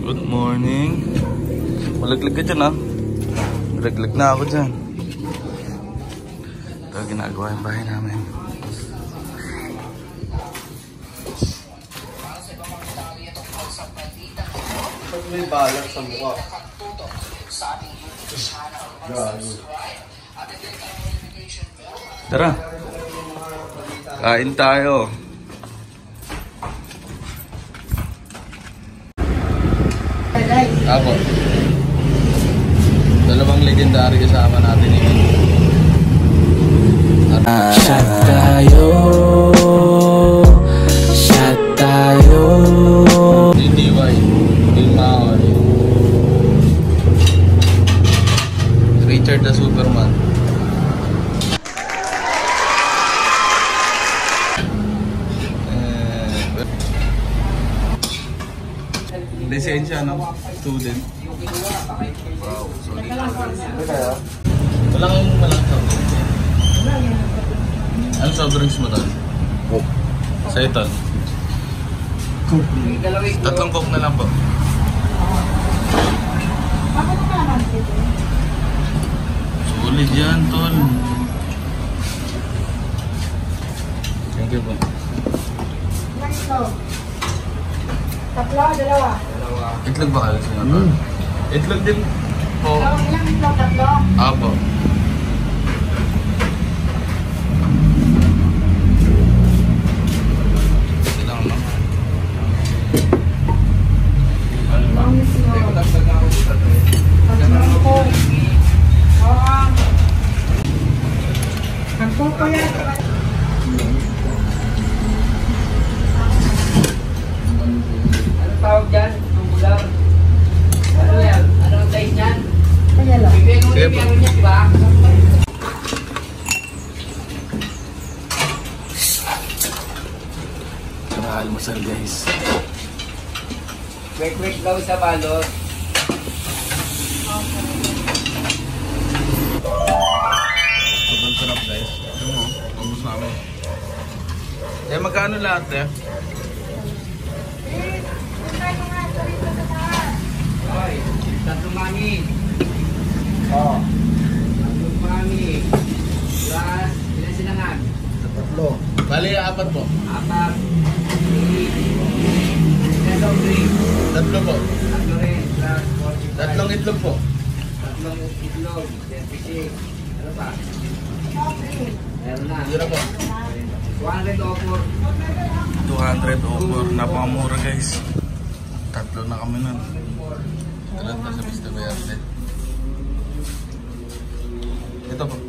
Good morning. Malaglag ka dyan ha. Malaglag na ako dyan. Ito ginagawa yung bahay namin. Pag may balag sa mukha. Tara. Kain tayo. Ako. Dalawang legendary kasama natin ngayon. Shot tayo. Shot tayo. DDY. Big Maon. Richard the Superman. Lisensya, no? Student. Wow, sorry. Walang soft drinks. Anong soft drinks mo tol? Coke. Sa'yo tol? Tatlong Coke na lang po. Sulit yan tol. Thank you po. Tatlo, dalawa. Itlog ba kayo siya tol? Itlog din po. Ilang itlog, tatlo? Apo. Ilang lang. Hangko ko yan. Anong tawag dyan? Tubular? Ano yan? Ano ang size niyan? Kaya lang. Bigay mo yung meron niya, diba? Tara, almusal guys. Quick daw sa balot. Sobrang sarap guys. Ito mo, ubus namin. Eh, magkano lahat eh? Hoy, tatlong mami. Oh. Tatlong mami. Plus, ilan silangan? Tatlo. Bali, apat po. Apat. Ilan daw drink? Tatlo po. Tatlo rin. Plus, 45. Tatlong itlog po. Tatlong itlog. 26. Ano pa? Meron na. Zero po. 100 offer. 200 over. Napakamura guys. Tatlo na kami nun. Talan pa sa Mr. Verde. Ito po.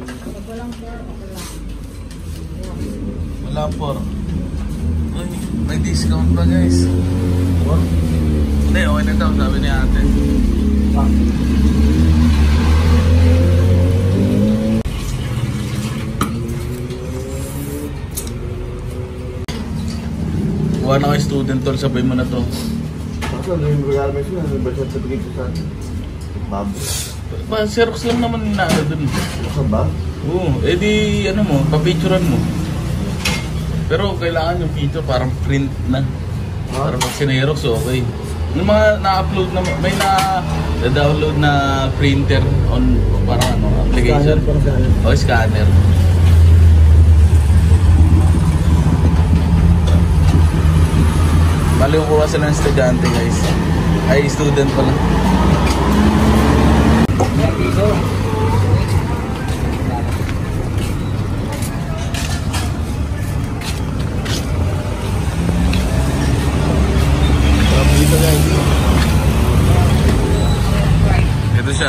Wala po. Uy, may discount pa guys. Hindi, okay na daw. Sabi ni ate. Kuha na kayo student tol. Sabay mo na to. Ano yung regalo mo siya? Ano ba siya sa bigay ko sa Bob? Xerox lang naman na ano dun. Sa Bob? Oo, edi ano mo, papicturean mo. Pero kailangan yung picture parang print na. Para pag sinerox, okay. Yung mga na-upload na, may na-download na printer on parang ano, application. O scanner. Bali yung kuha sila ng estudyante guys. Ay, student pala. Dito guys. Ito siya.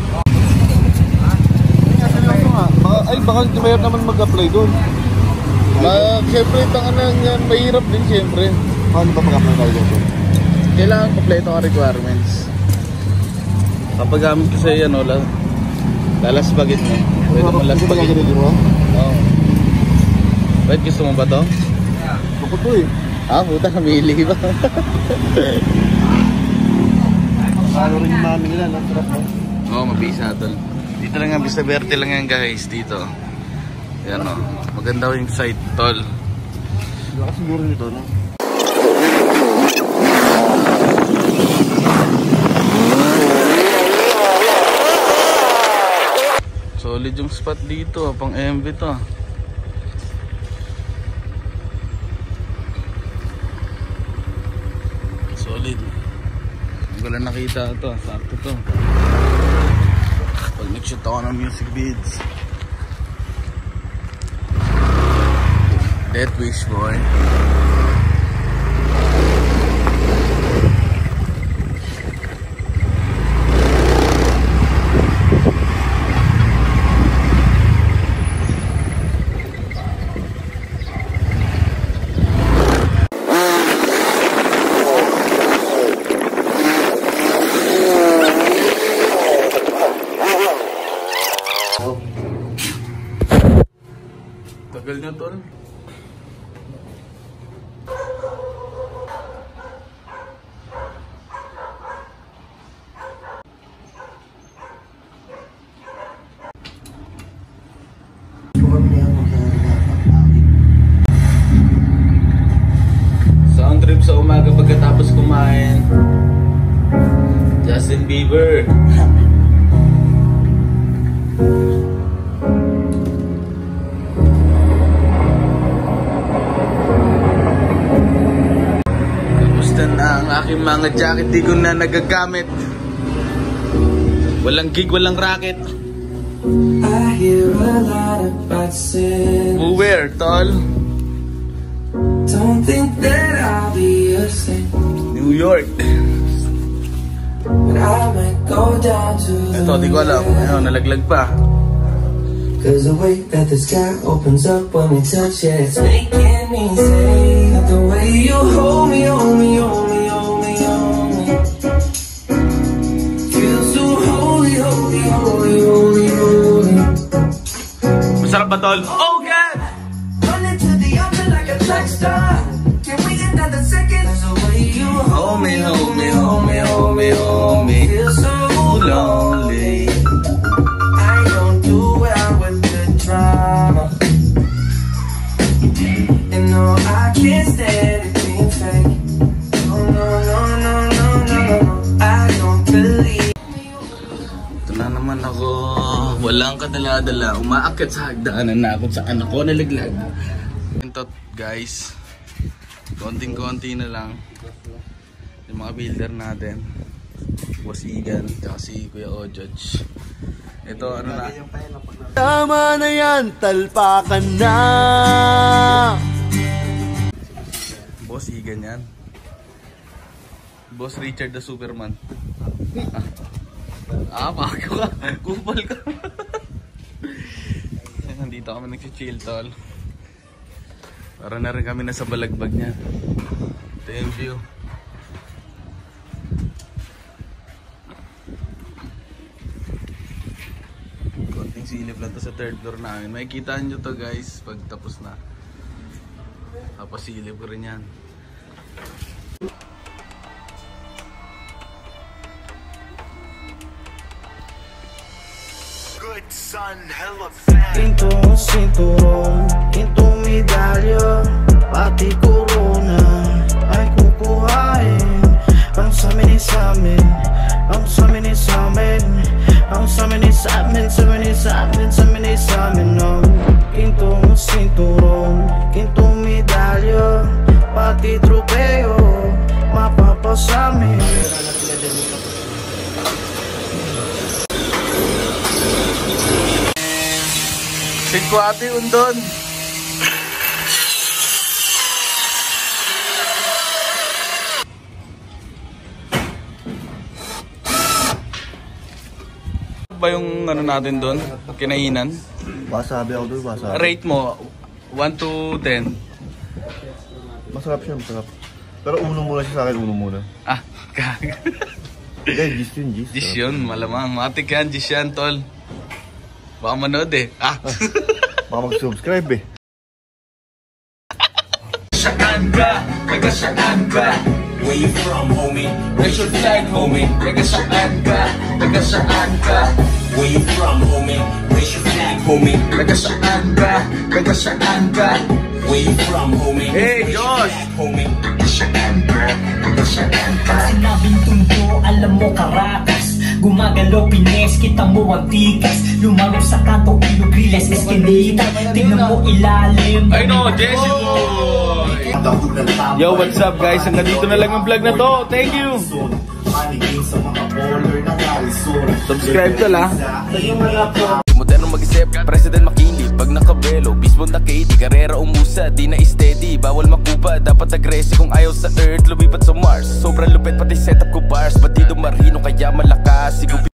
Ay, baka mayroon naman mag-apply doon. Siyempre, tangan yan, mahirap din siyempre. Paano ba mag-apply tayo doon? Kailangan kompleto ang requirements. Kapag gamit ko sa iyo, ano, lalasbagin mo. Pwede mo lasbagin. Hindi ba mo? Oo. Wait, gusto mo ba to? Bukod to eh. Ah, puta, namili ba? Ano rin yung mami nila, nasarap mo? Oo, mabisa tol. Dito lang ang Vista Verde lang yan guys, dito. Yan o, maganda yung site tol. Lakas siguro nito, no? yung spot dito, pang MV to. Solid. Hindi ko lang nakita ito, sakto to. Pag nag-shoot ako ng music vids. Death Wish boy. Tagal na tol. Sound trip sa umaga pagkatapos kumain. Justin Bieber. Na ang aking mga jacket, di ko na nagagamit. Walang gig, walang racket. I hear a lot about sin. Where, tol? Don't think that I'll be a saint, New York. but I might go down to the Ito, di ko alam. Ayun, nalaglag pa. Cause the way that the sky opens up when we touch it, it's making me say that the way you hold me, hold me, hold me, hold me, hold me, feels so holy, holy, holy, holy, holy. Masarap ba, tol? Oh, God! Running to the altar like a track star. Can't wait another second. Cause the way you hold me, hold me, hold me, hold me, hold me, feels so lonely. I don't do well with the drama, and no, I can't stand it being fake. Oh no, no, no, no, no, no, I don't believe. Ito na naman ako. Walang kadala-dala. Umaakit sa hagdanan na kung saan ako nalaglag. Ito guys, konting-konti na lang. Yung mga builder natin, Boss Igan, tsaka si Kuya Ojoj. Ito ano na. Tama na yan, talpakan na. Boss Igan yan. Boss Richard the Superman. Pako ka. Kupal ka. Nandito kami nag-chill tol. Para na rin kami nasa balagbag niya. Ito yung view. Konting silip lang to sa third floor namin. Makikita nyo to guys pag tapos na. Tapos silip ko rin yan. Good son, hella fan. Quintong sinturon, quintong medalya, pati corona ay kukuhain. Ang samin is samin, ang samin is samin, ang samin is samin, samin is samin, samin is samin. Quintong sinturon, quintong medalya, pati tropeo, mapapasamin. Sit ko ate undon. Ba yung ano natin doon? Kinainan? Wasabi ako doon, wasabi. Rate mo 1 to 10. Masarap siya, masarap. Pero uno muna siya sa akin, uno muna. Ah, kag. Hindi, gis yun, gis. Gis yun, malamang. Matik yan, gis yan, tol. Baka manood eh. Ah. Baka mag-subscribe eh. Saan ka? Taga saan ka? Where you from, homie? Raise your flag, homie. Taga saan ka? Taga saan ka? Where you from, homie? Raise your flag, homie. Taga saan ka? Taga saan ka? Where you from, homie? Hey, Josh! Homie. Taga saan ka? Taga saan ka? Sinabing tumpo, alam mo Caracas. Gumagalaw pines, kita mo ang tikas. Lumaro sa kanto, ilog, riles, eskinita. Tingnan mo ilalim. I know, Jesse boy! Yo, what's up guys? Hanggang dito na lang yung vlog na to. Thank you! Subscribe ka lang. Modernong mag-isip, President McKinley. Pag nakabelo, baseball na KD. Karera umusa, di na steady. Bawal makupa, dapat aggressive. Kung ayaw sa Earth, lumipat sa Mars. Sobrang lupit pati setup ko bars. Batido marino, kaya malakas.